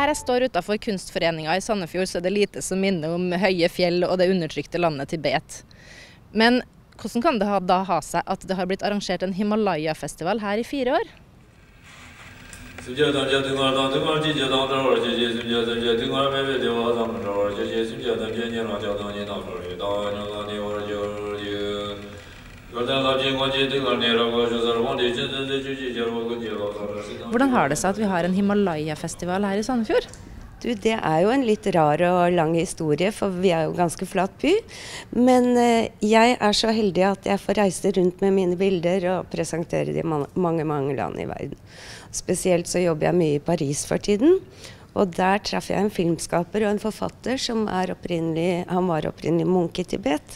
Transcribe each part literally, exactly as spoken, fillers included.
Her jeg står utenfor Kunstforeningen i Sandefjord, så er det lite som minner om høye fjell og det undertrykte landet Tibet. Men hvordan kan det da ha seg at det har blitt arrangert en Himalaya-festival her i fire år? Hvordan har det seg at vi har en Himalaya-festival her i Sandefjord? Du, det er jo en litt rar og lang historie, for vi er jo ganske flat by. Men eh, jeg er så heldig at jeg får reise rundt med mine bilder og presentere de mange, mange land i verden. Spesielt så jobber jeg mye i Paris for tiden. Og der traff jeg en filmskaper og en forfatter som er opprinnelig, han var opprinnelig munk i Tibet.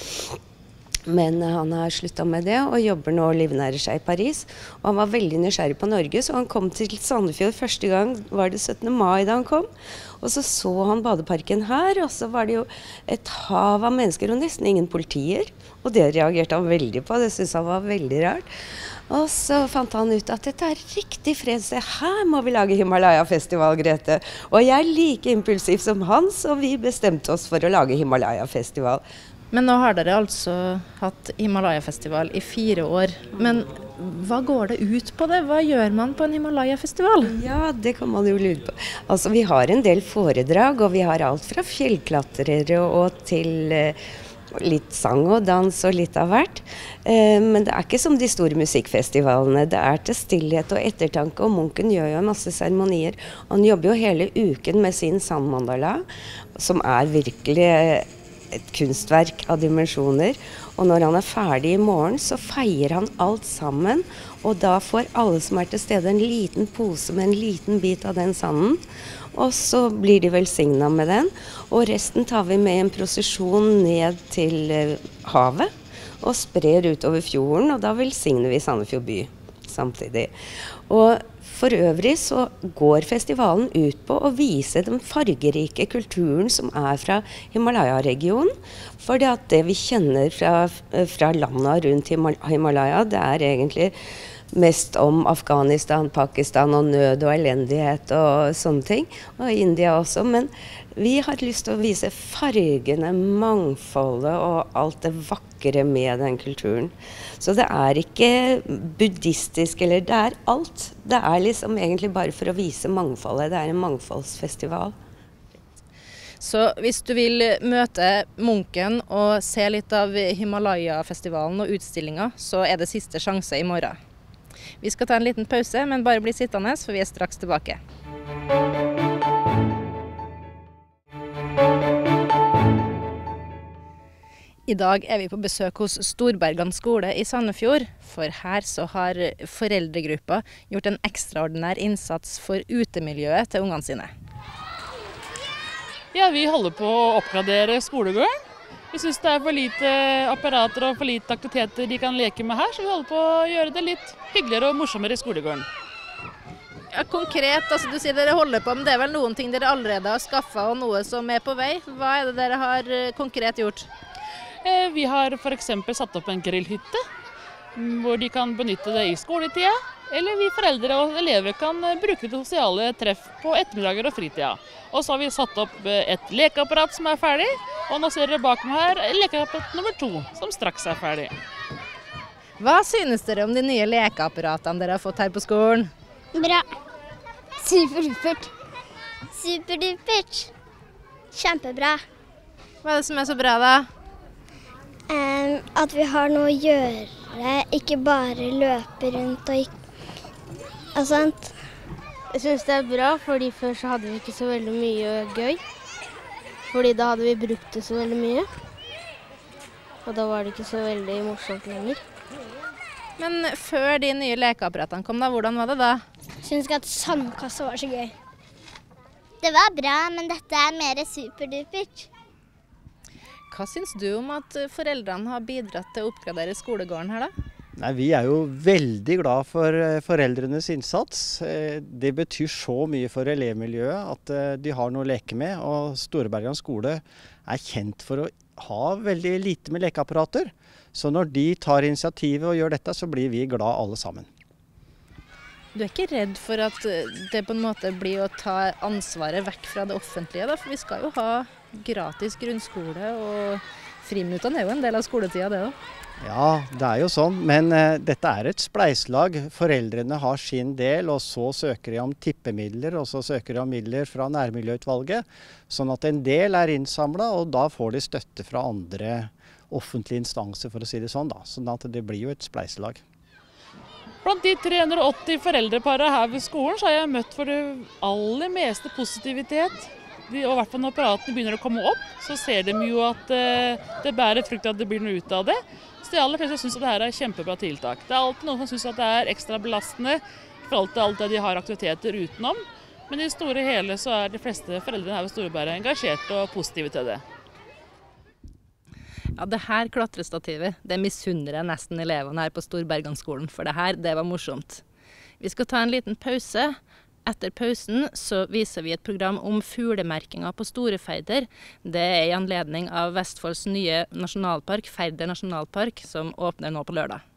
Men han har sluttet med det og jobber nå og livnærer seg i Paris. Og han var veldig nysgjerrig på Norge, så han kom til Sandefjord første gang, var det syttende mai da han kom. Og så så han badeparken her, og så var det jo et hav av mennesker og nesten ingen politier. Og det reagerte han veldig på, det synes han var veldig rart. Og så fant han ut at dette er riktig fredssted, her må vi lage Himalaya-festival, Grete. Og jeg er like impulsiv som han, så vi bestemte oss for å lage Himalaya-festival. Men nå har dere altså hatt Himalaya-festival i fire år. Men hva går det ut på det? Hva gjør man på en Himalaya-festival? Ja, det kan man jo lure på. Altså, vi har en del foredrag, og vi har alt fra fjellklatrere og til eh, litt sang og dans og litt av hvert. Eh, men det er ikke som de store musikkfestivalene. Det er til stillhet og ettertanke, og munken gjør jo masse seremonier. Han jobber jo hele uken med sin sandmandala, som er virkelig et kunstverk av dimensjoner, og når han er ferdig i morgen så feier han alt sammen, og da får alle som er til stede en liten pose med en liten bit av den sanden, og så blir de velsignet med den, og resten tar vi med en prosesjon ned til havet, og sprer utover fjorden, og da velsigner vi Sandefjord by samtidig. Og for øvrig så går festivalen ut på å vise den fargerike kulturen som er fra Himalaya-regionen. For det, det vi kjenner fra, fra landene rundt Himalaya, det er egentlig mest om Afghanistan, Pakistan og nød og elendighet og sånne ting. Og India også, men vi har lyst til å vise fargene, mangfoldet og alt det vakre med den kulturen. Så det er ikke buddhistisk, eller det er alt. Det er liksom egentlig bare for å vise mangfoldet. Det er en mangfoldsfestival. Så hvis du vil møte munken og se litt av Himalaya-festivalen og utstillinga, så er det siste sjanse i morgen. Vi skal ta en liten pause, men bare bli sittende, for vi er straks tilbake. I dag er vi på besøk hos Storbergan skole i Sandefjord, for her så har foreldregruppa gjort en ekstraordinær innsats for utemiljøet til ungene sine. Ja, vi holder på å oppgradere skolegården. Vi synes det er for lite apparater og for lite aktiviteter de kan leke med her, så vi holder på å gjøre det litt hyggeligere og morsommere i skolegården. Ja, konkret, altså du sier dere holder på, men det er vel noen ting dere allerede har skaffet og noe som er på vei. Hva er det dere har konkret gjort? Vi har for eksempel satt opp en grillhytte, hvor de kan benytte det i skoletida, eller vi foreldre og elever kan bruke det sosiale treff på ettermiddager og fritida. Og så har vi satt opp et lekeapparat som er ferdig, og nå ser dere bak meg her lekeapparat nummer to, som straks er ferdig. Hva synes dere om de nye lekeapparatene dere har fått her på skolen? Bra. Superdupert. Superdupert. Kjempebra. Hva er det som er så bra da? Um, at vi har noe å gjøre, ikke bare løpe rundt og, og sånt. Jeg synes det er bra, fordi før så hadde vi ikke så veldig mye gøy. Fordi da hadde vi brukt det så veldig mye. Og da var det ikke så veldig morsomt lenger. Men før de nye lekeapparatene kom da, hvordan var det da? Jeg synes ikke at sandkassa var så gøy. Det var bra, men dette er mer superdupert. Hva synes du om at foreldrene har bidratt til å oppgradere skolegården her da? Nei, vi er jo veldig glad for foreldrenes innsats. Det betyr så mye for elevmiljøet at de har noe å leke med. Og Storbergan skole er kjent for å ha veldig lite med lekeapparater. Så når de tar initiativet og gjør dette, så blir vi glad alle sammen. Du er ikke redd for at det på en måte blir å ta ansvaret vekk fra det offentlige, da? For vi skal jo ha gratis grunnskole, og friminuttene er jo en del av skoletida, det også. Ja, det er jo sånn, men uh, dette er et spleislag. Foreldrene har sin del, og så søker de om tippemidler, og så søker de om midler fra nærmiljøutvalget. Sånn at en del er innsamlet, og da får de støtte fra andre offentlige instanser, for å si det sånn, da. Sånn at det blir jo et spleislag. Blant de tre hundre og åtti foreldreparene her ved skolen så har jeg møtt for det aller meste positivitet. De, og i hvert fall når apparatene begynner å komme opp, så ser de jo at uh, det bærer frukt at det blir noe ut av det. Så de aller fleste synes at dette er kjempebra tiltak. Det er alltid noen som synes at det er ekstra belastende i forhold til alt det de har aktiviteter utenom. Men i det store hele så er de fleste foreldrene her ved Storberget engasjerte og positive til det. Ja, det her klatrestativet, det misunner jeg nesten elevene her på Storberganskolen, for det her, det var morsomt. Vi skal ta en liten pause. Etter pausen så viser vi et program om fuglemerkinga på Store Færder. Det er i anledning av Vestfolds nye nasjonalpark, Færder nasjonalpark, som åpner nå på lørdag.